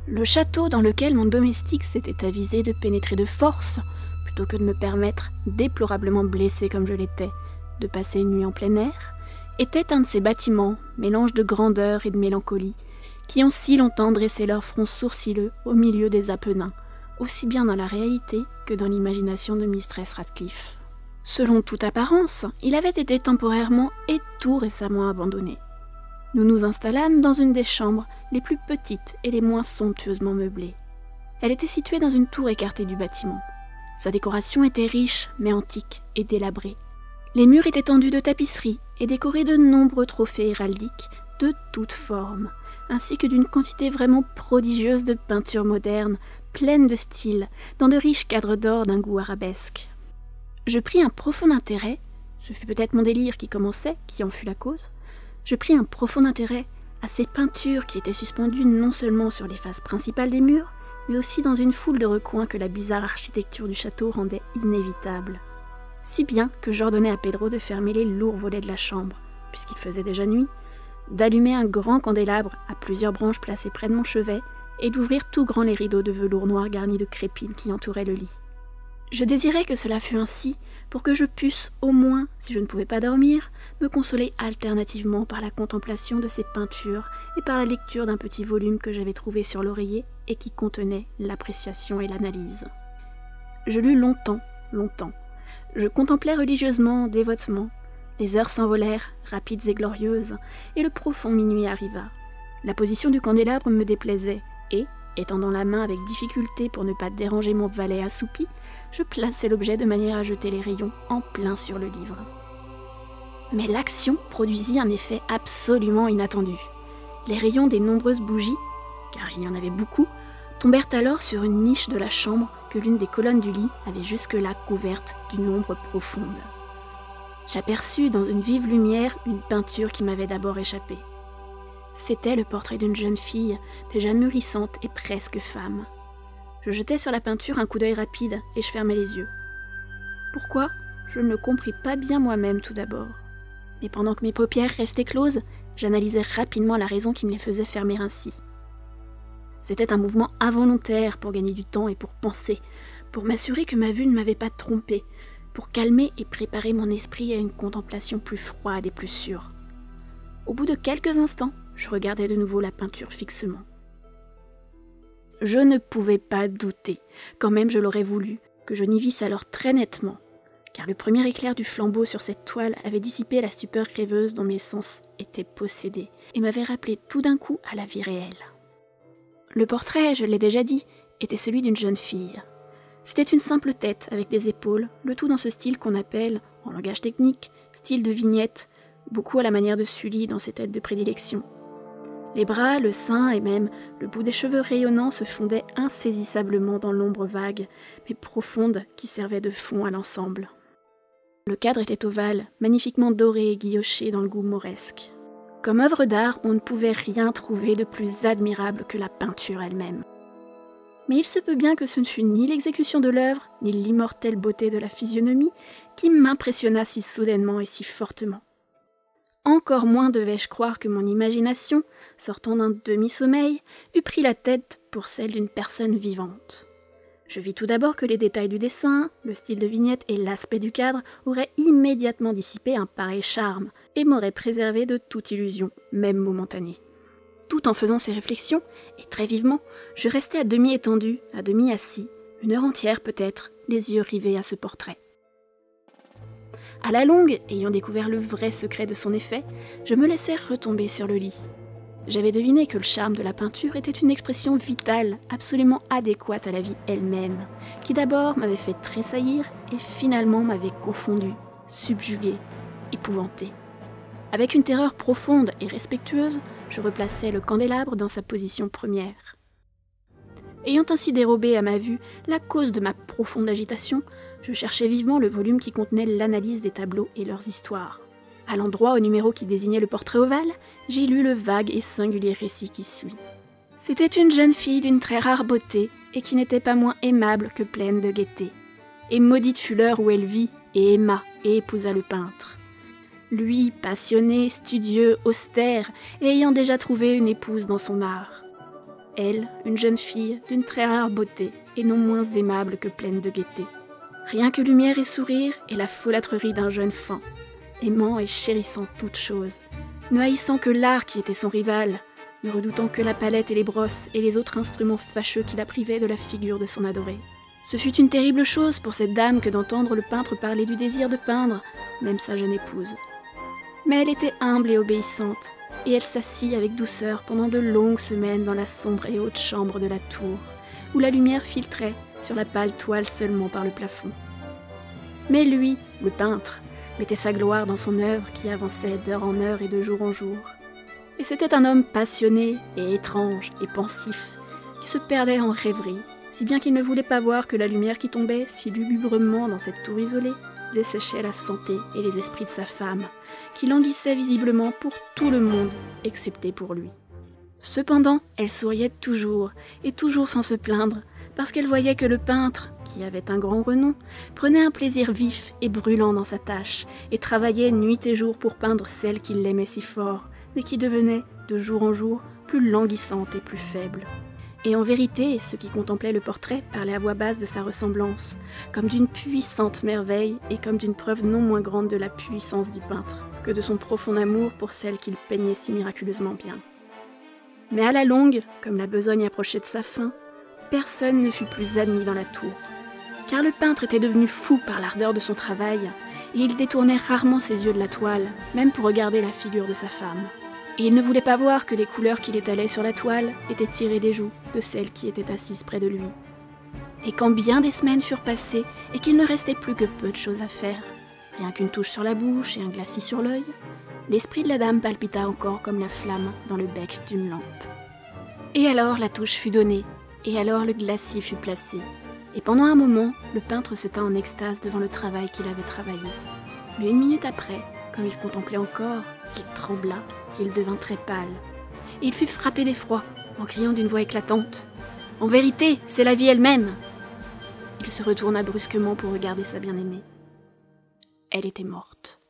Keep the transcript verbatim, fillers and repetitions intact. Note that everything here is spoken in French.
Le château dans lequel mon domestique s'était avisé de pénétrer de force, plutôt que de me permettre, déplorablement blessé comme je l'étais, de passer une nuit en plein air, était un de ces bâtiments, mélange de grandeur et de mélancolie, qui ont si longtemps dressé leurs fronts sourcilleux au milieu des Apennins, aussi bien dans la réalité que dans l'imagination de Mistress Radcliffe. Selon toute apparence, il avait été temporairement et tout récemment abandonné. Nous nous installâmes dans une des chambres les plus petites et les moins somptueusement meublées. Elle était située dans une tour écartée du bâtiment. Sa décoration était riche, mais antique et délabrée. Les murs étaient tendus de tapisseries et décorés de nombreux trophées héraldiques de toutes formes, ainsi que d'une quantité vraiment prodigieuse de peintures modernes, pleines de style, dans de riches cadres d'or d'un goût arabesque. Je pris un profond intérêt, ce fut peut-être mon délire qui commençait, qui en fut la cause, je pris un profond intérêt à ces peintures qui étaient suspendues non seulement sur les faces principales des murs, mais aussi dans une foule de recoins que la bizarre architecture du château rendait inévitable. Si bien que j'ordonnai à Pedro de fermer les lourds volets de la chambre, puisqu'il faisait déjà nuit, d'allumer un grand candélabre à plusieurs branches placées près de mon chevet, et d'ouvrir tout grand les rideaux de velours noir garnis de crépines qui entouraient le lit. Je désirais que cela fût ainsi, pour que je pusse, au moins, si je ne pouvais pas dormir, me consoler alternativement par la contemplation de ces peintures et par la lecture d'un petit volume que j'avais trouvé sur l'oreiller et qui contenait l'appréciation et l'analyse. Je lus longtemps, longtemps. Je contemplais religieusement, dévotement. Les heures s'envolèrent, rapides et glorieuses, et le profond minuit arriva. La position du candélabre me déplaisait, et, étendant la main avec difficulté pour ne pas déranger mon valet assoupi, je plaçai l'objet de manière à jeter les rayons en plein sur le livre. Mais l'action produisit un effet absolument inattendu. Les rayons des nombreuses bougies, car il y en avait beaucoup, tombèrent alors sur une niche de la chambre que l'une des colonnes du lit avait jusque-là couverte d'une ombre profonde. J'aperçus dans une vive lumière une peinture qui m'avait d'abord échappé. C'était le portrait d'une jeune fille, déjà mûrissante et presque femme. Je jetai sur la peinture un coup d'œil rapide et je fermai les yeux. Pourquoi ? Je ne le compris pas bien moi-même tout d'abord. Mais pendant que mes paupières restaient closes, j'analysai rapidement la raison qui me les faisait fermer ainsi. C'était un mouvement involontaire pour gagner du temps et pour penser, pour m'assurer que ma vue ne m'avait pas trompée, pour calmer et préparer mon esprit à une contemplation plus froide et plus sûre. Au bout de quelques instants, je regardais de nouveau la peinture fixement. Je ne pouvais pas douter, quand même je l'aurais voulu, que je n'y visse alors très nettement, car le premier éclair du flambeau sur cette toile avait dissipé la stupeur rêveuse dont mes sens étaient possédés, et m'avait rappelé tout d'un coup à la vie réelle. Le portrait, je l'ai déjà dit, était celui d'une jeune fille. C'était une simple tête avec des épaules, le tout dans ce style qu'on appelle, en langage technique, style de vignette, beaucoup à la manière de Sully dans ses têtes de prédilection. Les bras, le sein et même le bout des cheveux rayonnants se fondaient insaisissablement dans l'ombre vague, mais profonde qui servait de fond à l'ensemble. Le cadre était ovale, magnifiquement doré et guilloché dans le goût mauresque. Comme œuvre d'art, on ne pouvait rien trouver de plus admirable que la peinture elle-même. Mais il se peut bien que ce ne fût ni l'exécution de l'œuvre, ni l'immortelle beauté de la physionomie qui m'impressionna si soudainement et si fortement. Encore moins devais-je croire que mon imagination, sortant d'un demi-sommeil, eût pris la tête pour celle d'une personne vivante. Je vis tout d'abord que les détails du dessin, le style de vignette et l'aspect du cadre auraient immédiatement dissipé un pareil charme et m'auraient préservé de toute illusion, même momentanée. Tout en faisant ces réflexions, et très vivement, je restais à demi étendu, à demi assis, une heure entière peut-être, les yeux rivés à ce portrait. À la longue, ayant découvert le vrai secret de son effet, je me laissai retomber sur le lit. J'avais deviné que le charme de la peinture était une expression vitale, absolument adéquate à la vie elle-même, qui d'abord m'avait fait tressaillir et finalement m'avait confondu, subjugué, épouvanté. Avec une terreur profonde et respectueuse, je replaçai le candélabre dans sa position première. Ayant ainsi dérobé à ma vue la cause de ma profonde agitation, je cherchai vivement le volume qui contenait l'analyse des tableaux et leurs histoires. À l'endroit au numéro qui désignait le portrait ovale, j'y lus le vague et singulier récit qui suit. C'était une jeune fille d'une très rare beauté et qui n'était pas moins aimable que pleine de gaieté. Et maudite fut l'heure où elle vit et aima et épousa le peintre. Lui, passionné, studieux, austère, et ayant déjà trouvé une épouse dans son art. Elle, une jeune fille d'une très rare beauté et non moins aimable que pleine de gaieté. Rien que lumière et sourire et la folâtrerie d'un jeune faim, aimant et chérissant toutes choses, ne haïssant que l'art qui était son rival, ne redoutant que la palette et les brosses et les autres instruments fâcheux qui la privaient de la figure de son adoré. Ce fut une terrible chose pour cette dame que d'entendre le peintre parler du désir de peindre, même sa jeune épouse. Mais elle était humble et obéissante, et elle s'assit avec douceur pendant de longues semaines dans la sombre et haute chambre de la tour, où la lumière filtrait sur la pâle toile seulement par le plafond. Mais lui, le peintre, mettait sa gloire dans son œuvre qui avançait d'heure en heure et de jour en jour. Et c'était un homme passionné et étrange et pensif, qui se perdait en rêverie, si bien qu'il ne voulait pas voir que la lumière qui tombait si lugubrement dans cette tour isolée desséchait la santé et les esprits de sa femme, qui languissait visiblement pour tout le monde, excepté pour lui. Cependant, elle souriait toujours, et toujours sans se plaindre, parce qu'elle voyait que le peintre, qui avait un grand renom, prenait un plaisir vif et brûlant dans sa tâche, et travaillait nuit et jour pour peindre celle qu'il aimait si fort, mais qui devenait, de jour en jour, plus languissante et plus faible. Et en vérité, ceux qui contemplaient le portrait parlaient à voix basse de sa ressemblance, comme d'une puissante merveille et comme d'une preuve non moins grande de la puissance du peintre, que de son profond amour pour celle qu'il peignait si miraculeusement bien. Mais à la longue, comme la besogne approchait de sa fin, personne ne fut plus admis dans la tour, car le peintre était devenu fou par l'ardeur de son travail, et il détournait rarement ses yeux de la toile, même pour regarder la figure de sa femme. Et il ne voulait pas voir que les couleurs qu'il étalait sur la toile étaient tirées des joues de celle qui était assise près de lui. Et quand bien des semaines furent passées et qu'il ne restait plus que peu de choses à faire, rien qu'une touche sur la bouche et un glacis sur l'œil, l'esprit de la dame palpita encore comme la flamme dans le bec d'une lampe. Et alors la touche fut donnée, et alors le glacis fut placé, et pendant un moment, le peintre se tint en extase devant le travail qu'il avait travaillé. Mais une minute après, comme il contemplait encore, il trembla, qu'il devint très pâle. Et il fut frappé d'effroi, en criant d'une voix éclatante « En vérité, c'est la vie elle-même !» Il se retourna brusquement pour regarder sa bien-aimée. Elle était morte.